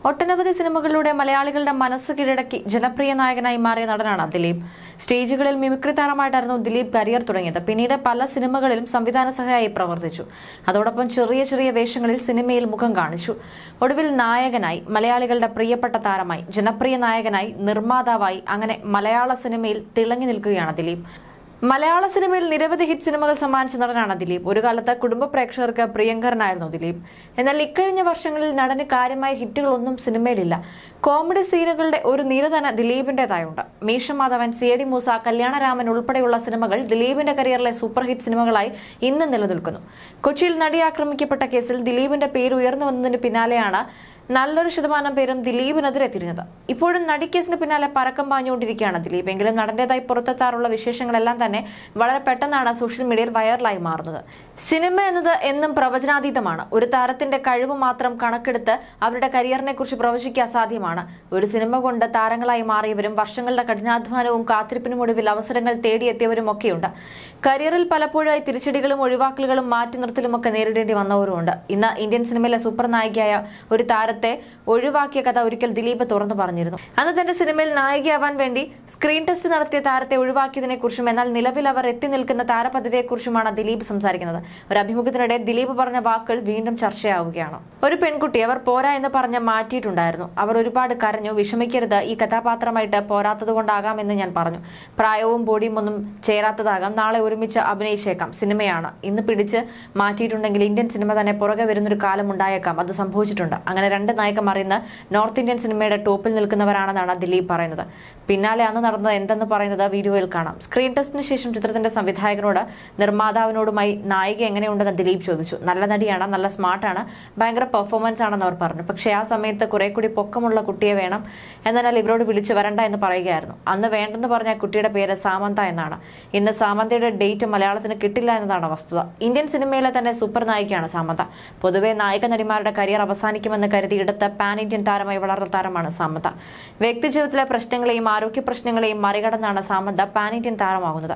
ഒട്ടനവധി സിനിമകളിലൂടെ മലയാളികളുടെ മനസ്സ് കീഴടക്കി ജനപ്രിയ നായകനായി മാറിയ നടനാണ് ദിലീപ്. സ്റ്റേജുകളിൽ മിമിക്രി താരമായിട്ടായിരുന്നു ദിലീപ് കരിയർ തുടങ്ങിയത്. പിന്നീട് പല സിനിമകളിലും സംവിധാന സഹായി പ്രവർത്തിച്ചു. അതോടൊപ്പം ചെറിയ ചെറിയ വേഷങ്ങളിൽ സിനിമയിൽ മുഖം കാണിച്ചു. ഒടുവിൽ നായകനായി, മലയാളികളുടെ പ്രിയപ്പെട്ട താരമായി, ജനപ്രിയ നായകനായി, നിർമ്മാതാവായി, അങ്ങനെ മലയാള സിനിമയിൽ തിളങ്ങി നിൽക്കുകയാണ് ദിലീപ്. മലയാള സിനിമയിൽ നിരവധി ഹിറ്റ് സിനിമകൾ സമ്മാനിച്ച നടനാണ് ദിലീപ്. ഒരു കാലത്ത് കുടുംബ പ്രേക്ഷകർക്ക് പ്രിയങ്കരനായിരുന്നു ദിലീപ്. എന്നാൽ ഇക്കഴിഞ്ഞ വർഷങ്ങളിൽ നടന് കാര്യമായ ഹിറ്റുകളൊന്നും സിനിമയിലില്ല. കോമഡി സീനുകളുടെ ഒരു നിര തന്നെ ദിലീപിന്റേതായുണ്ട്. മീശ മാധവൻ, സി.ഐ.ഡി. മൂസ, കല്യാണരാമൻ ഉൾപ്പെടെയുള്ള സിനിമകൾ ദിലീപിന്റെ കരിയറിലെ സൂപ്പർ ഹിറ്റ് സിനിമകളായി ഇന്ന് നിലനിൽക്കുന്നു. കൊച്ചിയിൽ നടി ആക്രമിക്കപ്പെട്ട കേസിൽ ദിലീപിന്റെ പേര് ഉയർന്നു വന്നതിന് പിന്നാലെയാണ് നല്ലൊരു ശതമാനം പേരും ദിലീപിനെതിരെ തിരിഞ്ഞത്. ഇപ്പോഴും നടിക്കേസിന് പിന്നാലെ പരക്കം പാഞ്ഞുകൊണ്ടിരിക്കുകയാണ് ദിലീപ്. എങ്കിലും നടന്റേതായി പുറത്തെത്താറുള്ള വിശേഷങ്ങളെല്ലാം തന്നെ വളരെ പെട്ടെന്നാണ് സോഷ്യൽ മീഡിയയിൽ വൈറലായി മാറുന്നത്. സിനിമ എന്നത് എന്നും പ്രവചനാതീതമാണ്. ഒരു താരത്തിന്റെ കഴിവ് മാത്രം കണക്കെടുത്ത് അവരുടെ കരിയറിനെ കുറിച്ച് പ്രവചിക്കുക അസാധ്യമാണ്. ഒരു സിനിമ കൊണ്ട് താരങ്ങളായി മാറിയവരും വർഷങ്ങളുടെ കഠിനാധ്വാനവും കാത്തിരിപ്പിനും ഒടുവിൽ അവസരങ്ങൾ തേടിയെത്തിയവരും ഒക്കെയുണ്ട്. കരിയറിൽ പലപ്പോഴായി തിരിച്ചടികളും ഒഴിവാക്കലുകളും മാറ്റി നിർത്തലുമൊക്കെ നേരിടേണ്ടി വന്നവരുമുണ്ട്. ഇന്ന് ഇന്ത്യൻ സിനിമയിലെ സൂപ്പർ നായികയായ ഒരു താരത്തെ ഒഴിവാക്കിയ കഥ ഒരിക്കൽ ദിലീപ് തുറന്നു പറഞ്ഞിരുന്നു. അന്ന് തന്റെ സിനിമയിൽ നായികയാവാൻ വേണ്ടി സ്ക്രീൻ ടെസ്റ്റ് നടത്തിയ താരത്തെ ഒഴിവാക്കിയതിനെ കുറിച്ചും എന്നാൽ നിലവിൽ അവർ എത്തി നിൽക്കുന്ന താരപദവിയെക്കുറിച്ചുമാണ് ദിലീപ് സംസാരിക്കുന്നത്. ഒരു അഭിമുഖത്തിനിടെ ദിലീപ് പറഞ്ഞ വാക്കുകൾ വീണ്ടും ചർച്ചയാവുകയാണ്. ഒരു പെൺകുട്ടി അവർ പോരാ എന്ന് പറഞ്ഞ് മാറ്റിയിട്ടുണ്ടായിരുന്നു. അവർ ഒരുപാട് കരഞ്ഞു. വിഷമിക്കരുത്, ഈ കഥാപാത്രമായിട്ട് പോരാത്തത് കൊണ്ടാകാമെന്ന് ഞാൻ പറഞ്ഞു. പ്രായവും ബോഡിയും ഒന്നും ചേരാത്തതാകാം. നാളെ ഒരുമിച്ച് അഭിനയിച്ചേക്കാം. സിനിമയാണ്. ഇന്ന് പിടിച്ച് മാറ്റിയിട്ടുണ്ടെങ്കിൽ ഇന്ത്യൻ സിനിമ തന്നെ പുറകെ വരുന്നൊരു കാലം ഉണ്ടായേക്കാം. അത് സംഭവിച്ചിട്ടുണ്ട്. അങ്ങനെ രണ്ട് നായകന്മാർ ഇന്ന് നോർത്ത് ഇന്ത്യൻ സിനിമയുടെ ടോപ്പിൽ നിൽക്കുന്നവരാണെന്നാണ് ദിലീപ് പറയുന്നത്. പിന്നാലെ അന്ന് നടന്നത് എന്തെന്ന് പറയുന്നത് വീഡിയോയിൽ കാണാം. സ്ക്രീൻ ടെസ്റ്റിന് ശേഷം ചിത്രത്തിന്റെ സംവിധായകനോട് നിർമ്മാതാവിനോടുമായി നായിക എങ്ങനെയുണ്ടെന്ന് ദിലീപ് ചോദിച്ചു. നല്ല നടിയാണ്, നല്ല സ്മാർട്ടാണ്, ഭയങ്കര പെർഫോമൻസ് ആണെന്ന് അവർ പറഞ്ഞു. പക്ഷേ ആ സമയത്ത് കുറെ കൂടി പൊക്കമുള്ള കുട്ടിയെ വേണം, എന്നാൽ ഇവരോട് വിളിച്ച് വരണ്ട എന്ന് പറയുകയായിരുന്നു. അന്ന് വേണ്ടെന്ന് പറഞ്ഞ കുട്ടിയുടെ പേര് സാമന്ത എന്നാണ്. ഇന്ന് സാമന്തയുടെ ഡേറ്റ് മലയാളത്തിന് കിട്ടില്ല എന്നതാണ് വസ്തുത. ഇന്ത്യൻ സിനിമയിലെ തന്നെ സൂപ്പർ നായികയാണ് സാമന്ത. പൊതുവെ നായിക നടിമാരുടെ കരിയർ അവസാനിക്കുമെന്ന് കരുതി എടുത്ത പാൻ ഇന്ത്യൻ താരമായി വളർന്ന താരമാണ് സാമന്ത. വ്യക്തിജീവിതത്തിലെ പ്രശ്നങ്ങളെയും ആരോഗ്യ പ്രശ്നങ്ങളെയും മറികടന്നാണ് സാമന്ത പാൻ ഇന്ത്യൻ താരമാകുന്നത്.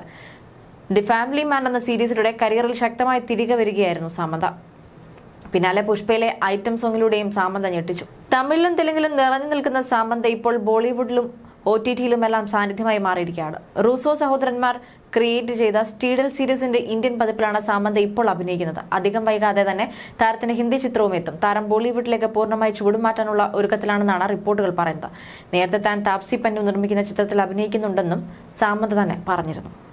ദി ഫാമിലി മാൻ എന്ന സീരീസിലൂടെ കരിയറിൽ ശക്തമായി തിരികെ വരികയായിരുന്നു സാമന്ത. പിന്നാലെ പുഷ്പയിലെ ഐറ്റം സോങ്ങിലൂടെയും സാമന്ത ഞെട്ടിച്ചു. തമിഴിലും തെലുങ്കിലും നിറഞ്ഞു നിൽക്കുന്ന സാമന്ത ഇപ്പോൾ ബോളിവുഡിലും OTT-യിലുമെല്ലാം സാന്നിധ്യമായി മാറിയിരിക്കുകയാണ്. റൂസോ സഹോദരന്മാർ ക്രിയേറ്റ് ചെയ്ത സ്റ്റീഡൽ സീരീസിന്റെ ഇന്ത്യൻ പതിപ്പിലാണ് സാമന്ത ഇപ്പോൾ അഭിനയിക്കുന്നത്. അധികം വൈകാതെ തന്നെ താരത്തിന് ഹിന്ദി ചിത്രവും എത്തും. താരം ബോളിവുഡിലേക്ക് പൂർണ്ണമായി ചുവടുമാറ്റാനുള്ള ഒരുക്കത്തിലാണെന്നാണ് റിപ്പോർട്ടുകൾ പറയുന്നത്. നേരത്തെ താൻ താപ്സി പന്നു നിർമ്മിക്കുന്ന ചിത്രത്തിൽ അഭിനയിക്കുന്നുണ്ടെന്നും സാമന്ത തന്നെ പറഞ്ഞിരുന്നു.